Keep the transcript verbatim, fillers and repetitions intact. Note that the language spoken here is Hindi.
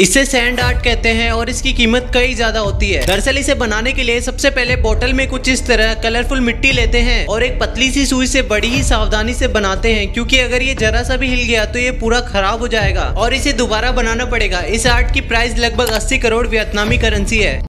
इसे सैंड आर्ट कहते हैं और इसकी कीमत कई ज्यादा होती है। दरअसल इसे बनाने के लिए सबसे पहले बोतल में कुछ इस तरह कलरफुल मिट्टी लेते हैं और एक पतली सी सुई से बड़ी ही सावधानी से बनाते हैं, क्योंकि अगर ये जरा सा भी हिल गया तो ये पूरा खराब हो जाएगा और इसे दोबारा बनाना पड़ेगा। इस आर्ट की प्राइस लगभग अस्सी करोड़ वियतनामी करेंसी है।